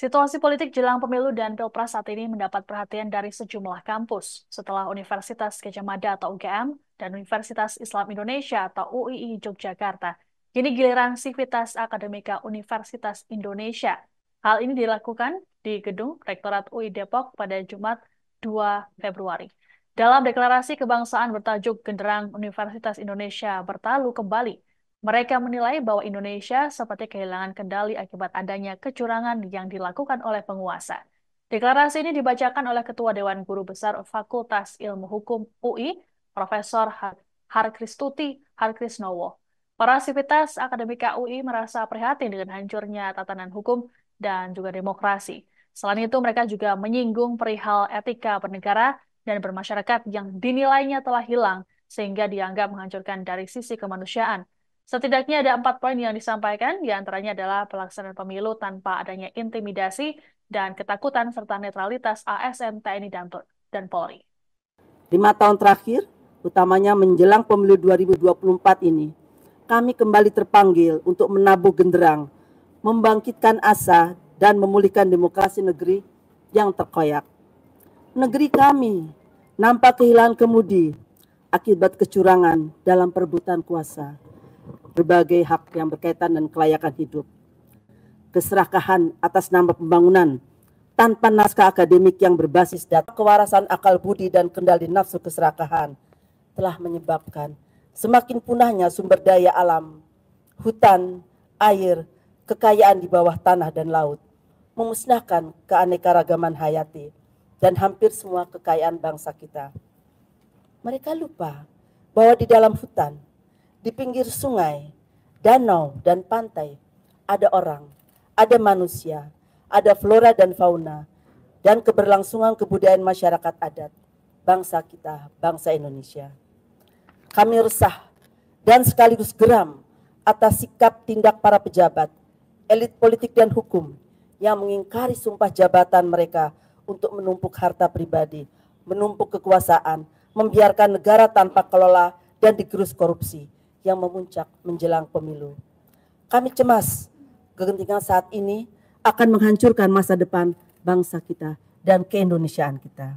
Situasi politik jelang pemilu dan pilpres saat ini mendapat perhatian dari sejumlah kampus setelah Universitas Gadjah Mada atau UGM dan Universitas Islam Indonesia atau UII Yogyakarta. Kini giliran Sivitas Akademika Universitas Indonesia. Hal ini dilakukan di gedung Rektorat UI Depok pada Jumat 2 Februari. Dalam deklarasi kebangsaan bertajuk Genderang Universitas Indonesia Bertalu Kembali, mereka menilai bahwa Indonesia seperti kehilangan kendali akibat adanya kecurangan yang dilakukan oleh penguasa. Deklarasi ini dibacakan oleh Ketua Dewan Guru Besar Fakultas Ilmu Hukum UI, Profesor Harkristuti Harkrisnowo. Para sivitas akademika UI merasa prihatin dengan hancurnya tatanan hukum dan juga demokrasi. Selain itu, mereka juga menyinggung perihal etika bernegara dan bermasyarakat yang dinilainya telah hilang sehingga dianggap menghancurkan dari sisi kemanusiaan. Setidaknya ada 4 poin yang disampaikan, diantaranya adalah pelaksanaan pemilu tanpa adanya intimidasi dan ketakutan serta netralitas ASN, TNI, dan Polri. 5 tahun terakhir, utamanya menjelang pemilu 2024 ini, kami kembali terpanggil untuk menabuh genderang, membangkitkan asa, dan memulihkan demokrasi negeri yang terkoyak. Negeri kami nampak kehilangan kemudi akibat kecurangan dalam perebutan kuasa berbagai hak yang berkaitan dengan kelayakan hidup. Keserakahan atas nama pembangunan tanpa naskah akademik yang berbasis data, kewarasan akal budi dan kendali nafsu keserakahan telah menyebabkan semakin punahnya sumber daya alam, hutan, air, kekayaan di bawah tanah dan laut, memusnahkan keanekaragaman hayati dan hampir semua kekayaan bangsa kita. Mereka lupa bahwa di dalam hutan, di pinggir sungai, danau, dan pantai, ada orang, ada manusia, ada flora dan fauna, dan keberlangsungan kebudayaan masyarakat adat, bangsa kita, bangsa Indonesia. Kami resah dan sekaligus geram atas sikap tindak para pejabat, elit politik dan hukum yang mengingkari sumpah jabatan mereka untuk menumpuk harta pribadi, menumpuk kekuasaan, membiarkan negara tanpa kelola dan digerus korupsi yang memuncak menjelang pemilu. Kami cemas kegentingan saat ini akan menghancurkan masa depan bangsa kita dan keindonesiaan kita.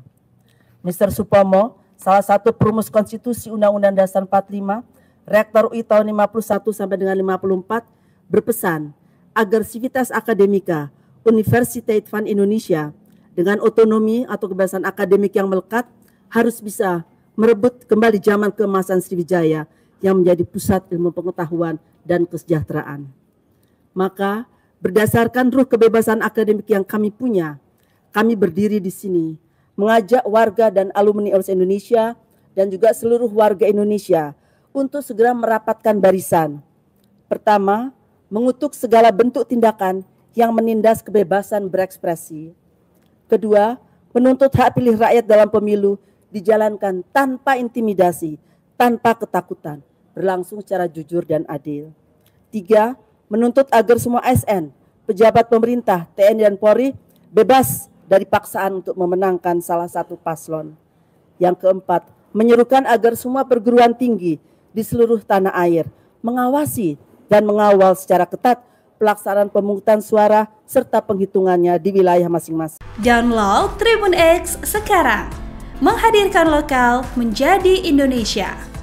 Mr. Supomo, salah satu perumus konstitusi Undang-Undang Dasar 45, Rektor UI tahun 51 sampai dengan 54, berpesan agar Sivitas Akademika Universitas Indonesia dengan otonomi atau kebebasan akademik yang melekat harus bisa merebut kembali zaman keemasan Sriwijaya yang menjadi pusat ilmu pengetahuan dan kesejahteraan. Maka berdasarkan ruh kebebasan akademik yang kami punya, kami berdiri di sini mengajak warga dan alumni Universitas Indonesia dan juga seluruh warga Indonesia untuk segera merapatkan barisan. Pertama, mengutuk segala bentuk tindakan yang menindas kebebasan berekspresi. Kedua, menuntut hak pilih rakyat dalam pemilu dijalankan tanpa intimidasi, tanpa ketakutan, berlangsung secara jujur dan adil. 3, menuntut agar semua ASN, pejabat pemerintah, TNI dan Polri bebas dari paksaan untuk memenangkan salah satu paslon. Yang keempat, menyerukan agar semua perguruan tinggi di seluruh tanah air mengawasi dan mengawal secara ketat pelaksanaan pemungutan suara serta penghitungannya di wilayah masing-masing. Download Tribun X sekarang, menghadirkan lokal menjadi Indonesia.